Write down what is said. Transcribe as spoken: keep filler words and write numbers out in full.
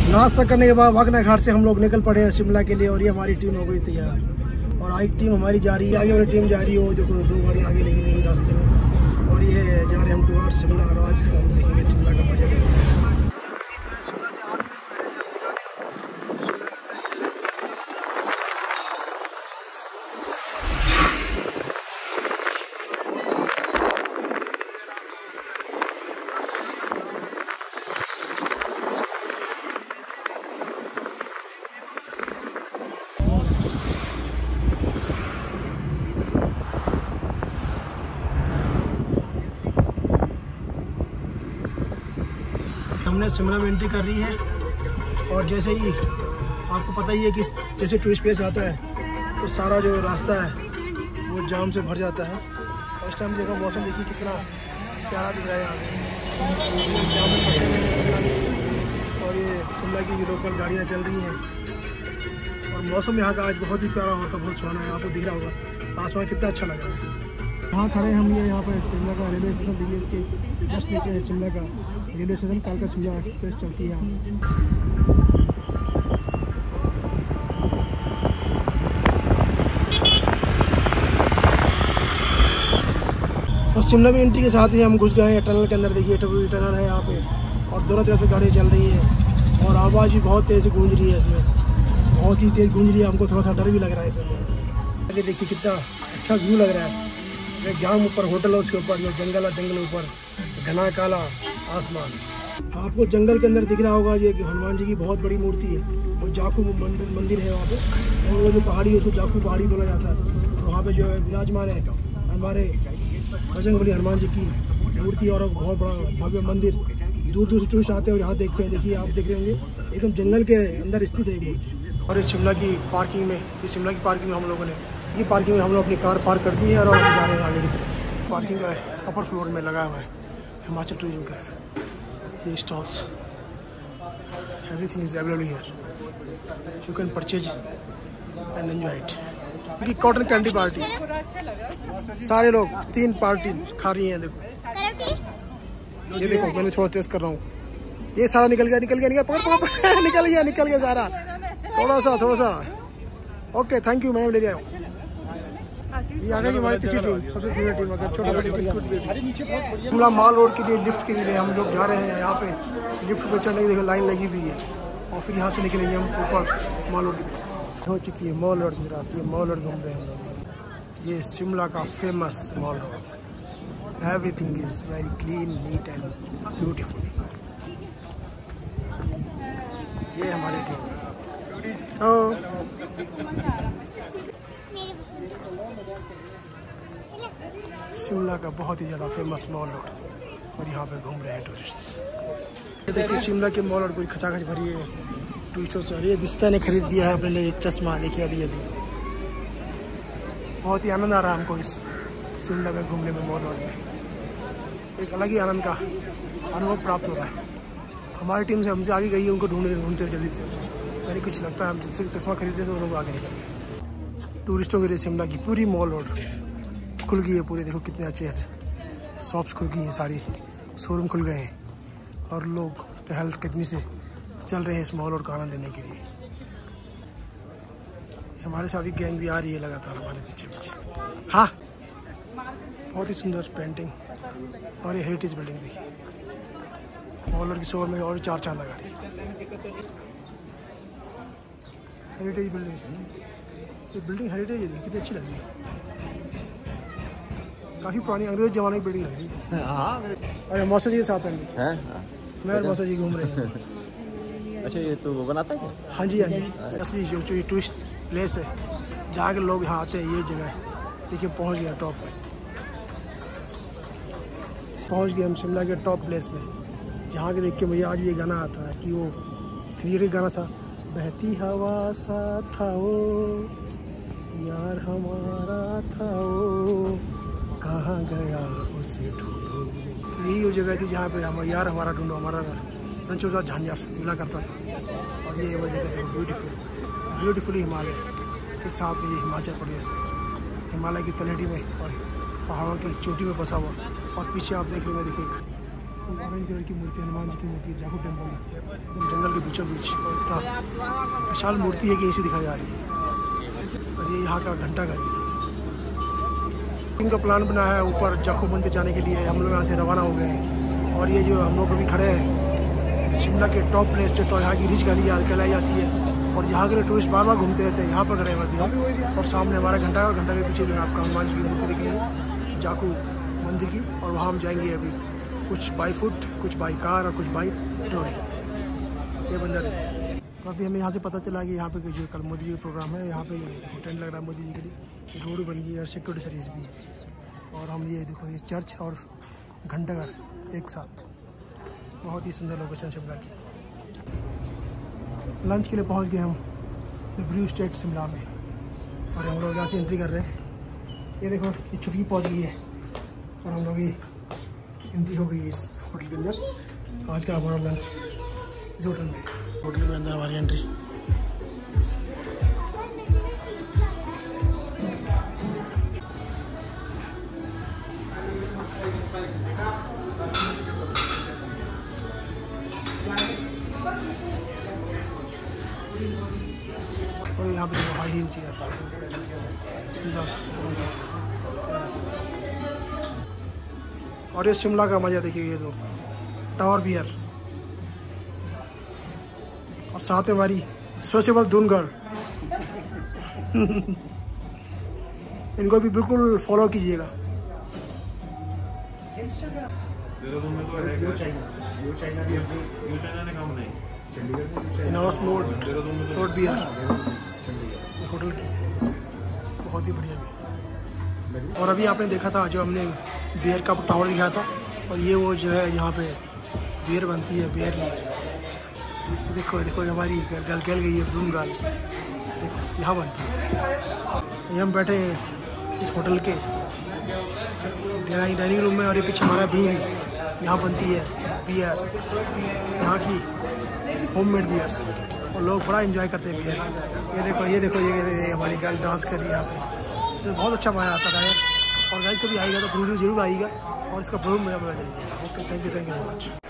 नाश्ता करने के बाद वागना घाट से हम लोग निकल पड़े हैं शिमला के लिए और ये हमारी टीम हो गई तैयार। और एक टीम हमारी जा रही है, आगे वाली टीम जा रही है, वो देखो दो गाड़ी आगे लगी हुई है रास्ते में। और ये जा रहे हैं हम टूवर्ड्स शिमला और आज हम देखेंगे शिमला का मजा लेंगे। हमने शिमला में एंट्री कर रही है और जैसे ही आपको पता ही है कि जैसे टूरिस्ट प्लेस आता है तो सारा जो रास्ता है वो जाम से भर जाता है। और इस टाइम देखो मौसम देखिए कितना प्यारा दिख रहा है यहाँ से। जाम में फंसे हुए हैं शिमला में और ये शिमला की भी लोकल गाड़ियाँ चल रही हैं और मौसम यहाँ का आज बहुत ही प्यारा होगा, बहुत सुहाना है। आपको दिख रहा होगा आसमान कितना अच्छा लग रहा है। यहाँ खड़े हम ये यहाँ पर शिमला का रेलवे स्टेशन देखिए, इसके जस्ट नीचे है शिमला का रेलवे स्टेशन। कालका शिमला एक्सप्रेस चलती है यहाँ। और शिमला में एंट्री के साथ ही हम घुस गए हैं टनल के अंदर। देखिए टनल है यहाँ पे और दोनों तरफ गाड़ियाँ चल रही है और आवाज़ भी बहुत तेज़ गूंज रही है इसमें, बहुत ही तेज़ गूंज रही है। हमको थोड़ा सा डर भी लग रहा है इसमें। आगे देखिए कितना अच्छा व्यू लग रहा है। जाम ऊपर होटल है, उसके ऊपर जो जंगल है, जंगल ऊपर घना काला आसमान। आपको जंगल के अंदर दिख रहा होगा ये हनुमान जी की बहुत बड़ी मूर्ति है। वो जाखू मंदिर मंदिर है वहाँ पे और वो जो पहाड़ी है उसको जाखू पहाड़ी बोला जाता है। और वहाँ पे जो है विराजमान है हमारे बजरंगबली हनुमान जी की मूर्ति और बहुत बड़ा भव्य मंदिर। दूर दूर से टूरिस्ट आते हैं और यहाँ देखते हैं। देखिए आप देख रहे होंगे एकदम जंगल के अंदर स्थित है मूर्ति। और इस शिमला की पार्किंग में इस शिमला की पार्किंग में हम लोगों ने ये पार्किंग में हम लोग अपनी कार पार्क कर दी है और जा रहे हैं आगे की तरफ। पार्किंग का अपर फ्लोर में लगा हुआ है हिमाचल टूरिज्म का ये stalls. Everything is available here, you can purchase and enjoy it. क्योंकि कॉटन कैंडी पार्टी सारे लोग तीन पार्टी खा रही हैं। देखो ये देखो मैंने थोड़ा टेस्ट कर रहा हूँ। ये सारा निकल गया निकल गया निकल पकड़ पकड़ निकल गया निकल गया सारा। थोड़ा सा थोड़ा सा ओके थैंक यू। मैं ले लिया ये आ गई हमारी तीसरी टीम, सबसे जूनियर टीम। अगर छोटा सा शिमला मॉल रोड के लिए लिफ्ट के लिए हम लोग जा रहे हैं। यहाँ पे लिफ्ट पे चढ़ने की देखो लाइन लगी हुई है और फिर यहाँ से निकलेंगे हम ऊपर मॉल रोड की तरफ। हो चुकी है मॉल रोड की तरफ। ये मॉल रोड घूम रहे हैं हम लोग। ये शिमला का famous mall road. Everything is very clean neat and beautiful. ये हमारी टीम। शिमला का बहुत ही ज़्यादा फेमस मॉल रोड और यहाँ पे घूम रहे हैं टूरिस्ट। ये देखिए शिमला के मॉल रोड पूरी खचाखच भरी है टूरिस्टों से। ये दिस्ता ने खरीद दिया है अपने लिए एक चश्मा। देखिए अभी अभी बहुत ही आनंद आ रहा है हमको इस शिमला में घूमने में। मॉल रोड में एक अलग ही आनंद का अनुभव प्राप्त हो रहा है। हमारी टीम से हमसे आगे गई है, उनको ढूंढने ढूंढते जल्दी से। तो नहीं कुछ लगता है हम जिससे चश्मा खरीदते तो लोग आगे निकल गए। टूरिस्टों के लिए शिमला की पूरी मॉल रोड खुल गई है पूरी। देखो कितने अच्छे शॉप्स खुल गई हैं, सारी शोरूम खुल गए हैं और लोग टहल कदमी से चल रहे हैं इस मॉल रोड का आनंद लेने के लिए। हमारे साथ ही गैंग भी आ रही है लगातार हमारे पीछे पीछे। हाँ बहुत ही सुंदर पेंटिंग और ये हेरिटेज बिल्डिंग देखिए। मॉल रोड की शोर में और चार चांद लगा रही है। हेरिटेज बिल्डिंग, ये बिल्डिंग हेरिटेज है, कितनी अच्छी लग रही है। काफ़ी पुरानी अंग्रेज जमाने की बिल्डिंग लग रही है। और मौसा जी के साथ हैं, मैं और मौसा जी घूम रहे हैं। अच्छा ये तो वो बनाता है क्या? हाँ जी हाँ जी। असली जो जो टूरिस्ट प्लेस है जहाँ के लोग यहाँ आते हैं, ये जगह देखिए पहुँच गया टॉप पे। पहुँच गए हम शिमला के टॉप प्लेस में जहाँ के देख के मुझे आज भी ये गाना आता है कि वो थ्री इडियट गाना था, बहती हवा सा था वो यार हमारा था वो कहाँ गया उसे ढूंढो। तो यही वो जगह थी जहाँ पे हम यार हमारा ढूंढो हमारा रंचोजा झांझा मिला करता था। और ये वो जगह थी ब्यूटीफुल ब्यूटीफुली हिमालय के साथ में ये हिमाचल प्रदेश हिमालय की तलहटी में और पहाड़ों की चोटी में बसा हुआ। और पीछे आप देख रहे हैं देखिए ऑरेंज कलर की मूर्ति हनुमान जी की मूर्ति जाखू टेम्पल एकदम जंगल के बीचों बीचों बीच, और इतना विशाल मूर्ति है कि ऐसी दिखाई जा रही है। और ये यहाँ का घंटा घर भी इनका प्लान बना है ऊपर जाखू मंदिर जाने के लिए। हम लोग यहाँ से रवाना हो गए हैं और ये जो हम लोग अभी खड़े हैं शिमला के टॉप प्लेस पे, तो यहाँ की रिच गली कहलाई जाती है और यहाँ के टूरिस्ट बार बार घूमते रहते हैं। यहाँ पर खड़े हैं अभी और सामने हमारा घंटा और घंटा के पीछे जो है आपका हनुमान जी की मूर्ति दिख रही है जाखू मंदिर की, और वहाँ हम जाएंगे अभी कुछ बाई फुट, कुछ बाई कार और कुछ बाई ट्रोली। ये बंदा रहते तो अभी हमें यहाँ से पता चला कि यहाँ पे जो कल मोदी जी का प्रोग्राम है, यहाँ पे देखो टेंट लग रहा है मोदी जी के लिए, रोड बन गई है और सिक्योरिटी सर्विस भी है। और हम ये देखो ये चर्च और घंटाघर एक साथ, बहुत ही सुंदर लोकेशन शिमला की। लंच के लिए पहुँच गए हम द ब्लू स्टेट शिमला में और हम लोग यहाँ से एंट्री कर रहे हैं। ये देखो ये छुट्टी पहुँच गई है और हम लोग ये एंट्री हो गई इस होटल के अंदर। आज का हमारा लंच इस होटल में, होटल के अंदर हमारी एंट्री। और यहाँ पे हाई हील चेयर, और ये शिमला का मजा देखिए, ये दो टावर बियर और साथ में हमारी सोशेबल दून गर्ल। इनको भी बिल्कुल फॉलो कीजिएगा। होटल की बहुत ही बढ़िया भी। और अभी आपने देखा था जो हमने बियर का टावर दिखाया था, और ये वो जो है यहाँ पे बियर बनती है, बियर लीफ। देखो देखो हमारी गल गल गई है ब्लूम गाल, देखो यहाँ बनती है। ये हम बैठे हैं इस होटल के डाइनिंग रूम में, और ये पीछे हमारा ब्रूरी, यहाँ बनती है बियर, यहाँ की होममेड बियर्स, और लोग बड़ा एंजॉय करते हैं बियर। ये देखो ये देखो ये, ये हमारी गर्ल डांस कर रही है यहाँ पे, तो बहुत अच्छा मज़ा आता है। और गाइस कभी आएगा तो ब्रूरी जरूर आएगा और इसका बहुत मजा मजा करिएगा। Okay, thank you thank you very much.